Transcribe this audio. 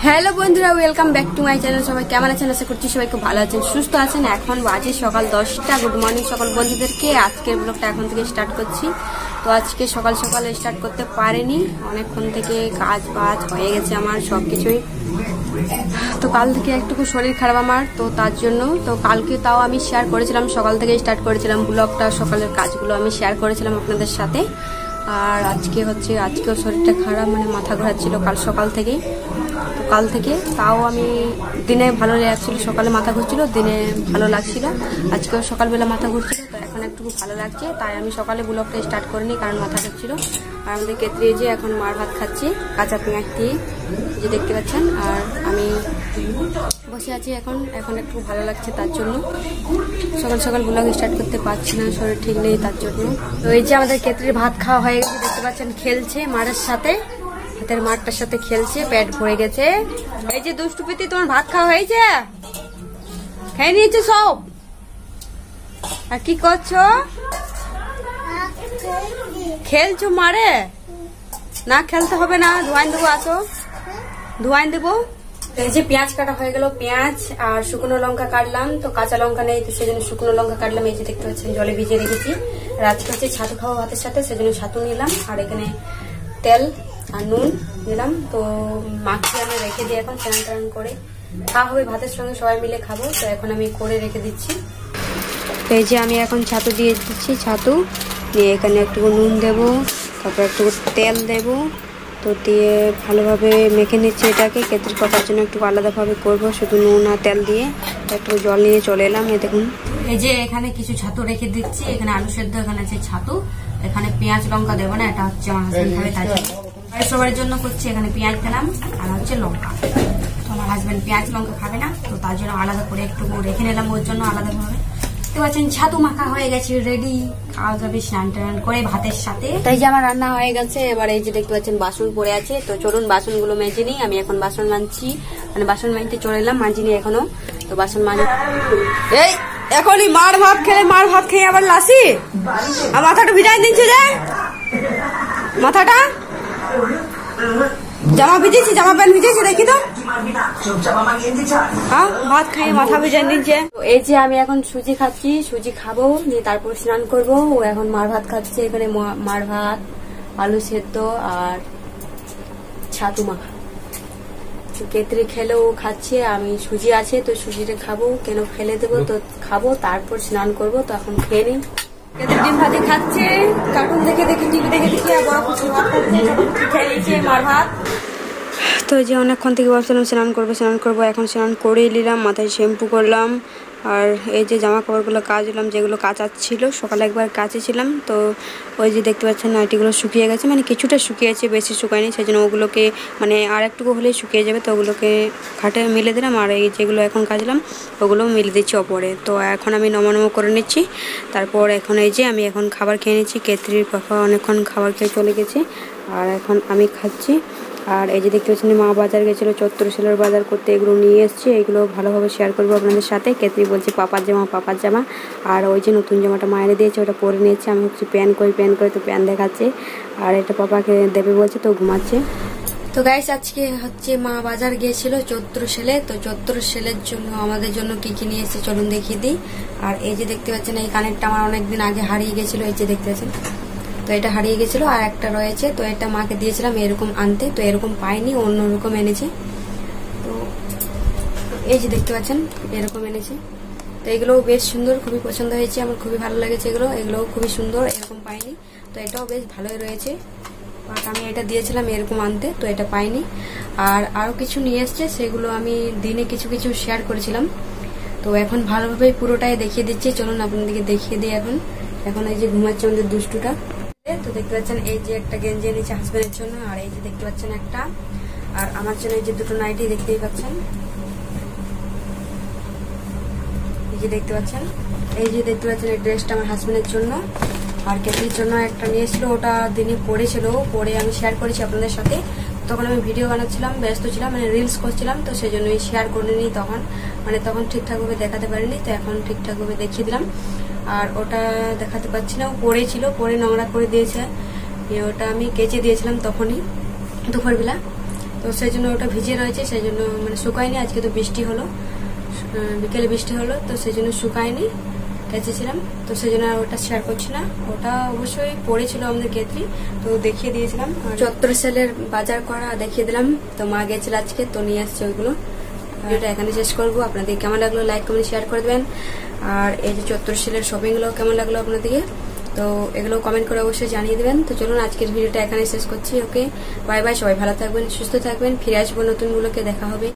Hello বন্ধুরা, welcome back to my channel. সবাই কেমন আছেন? আশা করছি সবাই খুব ভালো আছেন, সুস্থ আছেন। এখন বাজে সকাল 10টা। গুড মর্নিং সকল বন্ধুদেরকে। আজকের ব্লগটা এখন থেকে স্টার্ট করছি। তো আজকে সকাল সকাল স্টার্ট করতে পারিনি, অনেকক্ষণ থেকে কাজ বাজ হয়ে গেছে আমার সব কিছুই। তো কাল থেকে একটু শরীর খারাপ আমার, তো তার জন্য তো কালকে তাও আমি শেয়ার করেছিলাম, সকাল থেকে স্টার্ট করেছিলাম ব্লগটা, সকালের কাজগুলো আমি শেয়ার করেছিলাম আপনাদের সাথে। আর আজকেও শরীরটা খারাপ, মানে মাথা ঘোরাচ্ছিল কাল সকাল থেকেই। তো কাল থেকে তাও আমি দিনে ভালো লাগছিল, সকালে মাথা ঘুরছিল, দিনে ভালো লাগছিল। আজকেও সকালবেলা মাথা ঘুরছিল, তো এখন একটু ভালো লাগছে, তাই আমি সকালে ব্লগটা স্টার্ট করিনি, কারণ মাথা ঘুরছিল। আর আমাদের ক্ষেত্রে যে এখন মার ভাত খাচ্ছি কাঁচা পেঁয়াজ দিয়ে, যে দেখতে পাচ্ছেন। আর আমি বসে আছি এখন একটু ভালো লাগছে, তার জন্য সকাল সকাল ব্লগ স্টার্ট করতে পারছি না, শরীর ঠিক নেই তার জন্য। তো এই যে আমাদের ক্ষেত্রে ভাত খাওয়া হয়ে গেছে, দেখতে পাচ্ছেন খেলছে মারের সাথে, হাতের মারটার সাথে খেলছে, পেট ভরে গেছে। এই যে দুষ্টু পিতি, তোমার ভাত খাওয়া হয়েছে? খেয়ে নিয়েছে সব? আর কি করছো? খেলছো মারে? না খেলতে হবে না, ধোয়াই দেবো, আসো ধোয়াই দেবো। এই যে পেঁয়াজ কাটা হয়ে গেল, পেঁয়াজ আর শুকনো লঙ্কা কাটলাম। তো কাঁচা লঙ্কা নেই, তো সেজন্য শুকনো লঙ্কা কাটলাম। এই যে দেখতে পাচ্ছেন জলে ভিজিয়ে রেখেছি। আর আজকে হচ্ছে ছাতু খাওয়া ভাতের সাথে, সেজন্য ছাতু নিলাম। আর এখানে তেল আর নুন নিলাম। তো মাখিয়ে আমি রেখে দিই, এখন স্নান টান করে খাওয়া হবে ভাতের সঙ্গে, সবাই মিলে খাবো। তো এখন আমি করে রেখে দিচ্ছি। তো এই যে আমি এখন ছাতু দিয়ে দিচ্ছি, ছাতু দিয়ে এখানে একটু নুন দেবো, তারপর একটু তেল দেবো। তো দিয়ে ভালোভাবে মেখে নিচ্ছি এটাকে। কেতরির পাকার জন্য একটু আলাদাভাবে করবো, শুধু নুন আর তেল দিয়ে। একটু জল নিয়ে চলে এলাম। এই দেখুন, এই যে এখানে কিছু ছাতু রেখে দিচ্ছি। এখানে আলু সেদ্ধ, এখানে আছে ছাতু। এখানে পেঁয়াজ লঙ্কা দেবো না, এটা হচ্ছে আমার হাজবেন্ড খাবে, তাই সবার জন্য করছি। এখানে পেঁয়াজ দিলাম আর হচ্ছে লঙ্কা। তো আমার হাজবেন্ড পেঁয়াজ লঙ্কা খাবে না, তো তার জন্য আলাদা করে একটু রেখে নিলাম ওর জন্য আলাদাভাবে। দেখতে পাচ্ছেন ছাতু মাখা হয়ে গেছে, রেডি, খাওয়া যাবে স্নান টান করে ভাতের সাথে। তাই যে আমার রান্না হয়ে গেছে। এবার এই যে দেখতে পাচ্ছেন বাসন পড়ে আছে, তো চলুন বাসনগুলো মেজে নিই। আমি এখন বাসন মানছি, মানে বাসন মানতে চলে এলাম, মাজিনি এখনো। তো বাসন মাঝে এই এখনই মার ভাত খেয়ে আবার লাসি, আর মাথাটা ভিজাই দিচ্ছে যে মাথাটা। জামা ভিজেছি, জামা প্যান্ট ভিজেছি, দেখি তো। হ্যাঁ, ভাত খাইয়ে মাথা ভিজাই নিচ্ছে। এই যে আমি এখন সুজি খাচ্ছি, সুজি খাবো, দিয়ে তারপর স্নান করবো। ও এখন মার ভাত খাচ্ছে। এখানে মার ভাত, আলু সেদ্ধ আর ছাতু মাখা। কেতরি খেলেও খাচ্ছে, আমি সুজি আছে তো সুজিটা খাবো, কেন ফেলে দেবো, তো খাবো, তারপর স্নান করবো। তো এখন খেয়ে নিই। কেতরি ডিম ভাতে খাচ্ছে, কার্টুন দেখে টিভি দেখে আর বড় কিছু ভাত খাচ্ছে, খেয়ে নিচ্ছে মার ভাত। তো এই যে অনেকক্ষণ থেকে ভাবছিলাম স্নান করবো, এখন স্নান করেই নিলাম, মাথায় শ্যাম্পু করলাম। আর এই যে জামা কাপড়গুলো কাচলাম, যেগুলো কাচার ছিল, সকালে একবার কাচেছিলাম। তো ওই যে দেখতে পাচ্ছেন নাইটিগুলো শুকিয়ে গেছে, মানে কিছুটা শুকিয়েছে, বেশি শুকায়নি, সেই জন্য ওগুলোকে মানে আর একটুকু হলেই শুকিয়ে যাবে। তো ওগুলোকে খাটে মিলে দিলাম। আর এই যেগুলো এখন কাচলাম ওগুলোও মিলে দিচ্ছি ওপরে। তো এখন আমি নম করে নিচ্ছি। তারপর এখন এই যে আমি এখন খাবার খেয়ে নিচ্ছি। কেতরির পাপা অনেকক্ষণ খাবার খেয়ে চলে গেছে, আর এখন আমি খাচ্ছি। আর এই যে দেখতে পাচ্ছেন মা বাজার গেছিলো, চত্বর সেলের বাজার করতে, এগুলো নিয়ে এসেছি। এগুলো ভালোভাবে শেয়ার করবো আপনাদের সাথে। কেতরি বলছে পাপার জামা। আর ওই যে নতুন জামাটা মায়ের দিয়েছে, ওটা পরে নিয়েছে। আমি হচ্ছে প্যান করে তো প্যান দেখাচ্ছে। আর এটা পাপাকে দেবে বলছে, তো ঘুমাচ্ছে। তো গাইস, আজকে হচ্ছে মা বাজার গিয়েছিল চত্বর সেলে। তো চত্বর সেলের জন্য আমাদের জন্য কি কি নিয়ে এসেছে চলুন দেখিয়ে দিই। আর এই যে দেখতে পাচ্ছেন এই কানেরটা আমার অনেকদিন আগে হারিয়ে গেছিলো, এই যে দেখতে পাচ্ছেন। তো এটা হারিয়ে গেছিল, আর একটা রয়েছে। তো এটা মাকে দিয়েছিলাম এরকম আনতে, তো এরকম পাইনি, অন্যরকম এনেছে। তো এই যে দেখতে পাচ্ছেন এরকম এনেছে। তো এগুলোও বেশ সুন্দর, খুবই পছন্দ হয়েছে আমার, খুবই ভালো লেগেছে এগুলোও খুবই সুন্দর, এরকম পাইনি। তো এটাও বেশ ভালোই রয়েছে, বাট আমি এটা দিয়েছিলাম এরকম আনতে, তো এটা পাইনি। আর আরো কিছু নিয়ে এসছে, সেগুলো আমি দিনে কিছু শেয়ার করেছিলাম। তো এখন ভালোভাবে পুরোটাই দেখিয়ে দিচ্ছি, চলুন আপনাদেরকে দেখিয়ে দিই। এখন এই যে ঘুমাচ্ছে আমাদের দুষ্টুটা। তো দেখতে পাচ্ছেন এই যে একটা গেঞ্জি এনেছে হাজবেন্ডের জন্য, আর এই যে দেখতে পাচ্ছেন একটা, আর আমার জন্য এই যে দুটো নাইটি দেখতেই পাচ্ছেন। এই যে দেখতে পাচ্ছেন এই ড্রেসটা আমার হাজবেন্ডের জন্য। আর কেতরির জন্য একটা নিয়েছিল, ওটা দিনে পরে আমি শেয়ার করেছি আপনাদের সাথে। তখন আমি ভিডিও বানাচ্ছিলাম, ব্যস্ত ছিলাম, মানে রিলস করছিলাম, তো সেই জন্যই শেয়ার করিনি তখন ঠিকঠাকভাবে দেখাতে পারিনি। তো এখন ঠিকঠাকভাবে দেখিয়ে দিলাম। আর ওটা দেখাতে পাচ্ছি না, ও পরে নোংরা করে দিয়েছে। ওটা আমি কেচে দিয়েছিলাম তখনই দুপুরবেলা। তো তো সেই জন্য ওটা ভিজে রয়েছে, সেই জন্য মানে শুকায়নি। আজকে তো বৃষ্টি হলো, বিকেলে বৃষ্টি হলো, তো সেই জন্য শুকায়নি, কেচেছিলাম, তো সেই জন্য আর ওটা শেয়ার করছি না। ওটা অবশ্যই পড়েছিল আমাদের কেতলি, তো দেখিয়ে দিয়েছিলাম। চত্বর সেলের বাজার করা দেখিয়ে দিলাম। তো মা গেছিল আজকে, তো নিয়ে আসছে ওইগুলো। ভিডিওটা এখানে শেষ করবো। আপনাদের কেমন লাগলো লাইক কমেন্ট শেয়ার করে দেবেন। আর এই যে চত্বর সেলের শপিং গুলো কেমন লাগলো আপনাদেরকে, তো এগুলো কমেন্ট করে অবশ্যই জানিয়ে দেবেন। তো চলুন আজকের ভিডিওটা এখানে শেষ করছি। ওকে, বাই বাই, সবাই ভালো থাকবেন, সুস্থ থাকবেন, ফিরে আসবো নতুন গুলোকে, দেখা হবে।